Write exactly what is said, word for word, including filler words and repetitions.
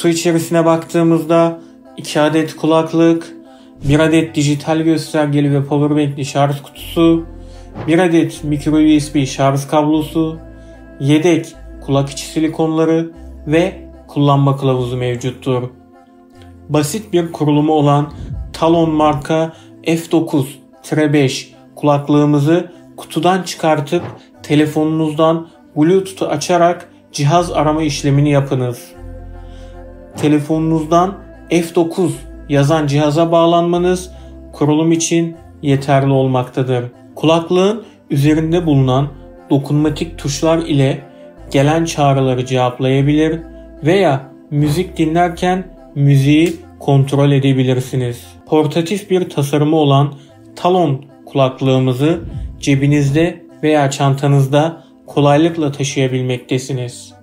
Kutu içerisine baktığımızda iki adet kulaklık, bir adet dijital göstergeli ve powerbankli şarj kutusu, bir adet micro U S B şarj kablosu, yedek kulak içi silikonları ve kullanma kılavuzu mevcuttur. Basit bir kurulumu olan Talon marka F dokuz beş kulaklığımızı kutudan çıkartıp telefonunuzdan Bluetooth'u açarak cihaz arama işlemini yapınız. Telefonunuzdan F dokuz yazan cihaza bağlanmanız kurulum için yeterli olmaktadır. Kulaklığın üzerinde bulunan dokunmatik tuşlar ile gelen çağrıları cevaplayabilir veya müzik dinlerken müziği kontrol edebilirsiniz. Portatif bir tasarımı olan Talon kulaklığımızı cebinizde veya çantanızda kolaylıkla taşıyabilmektesiniz.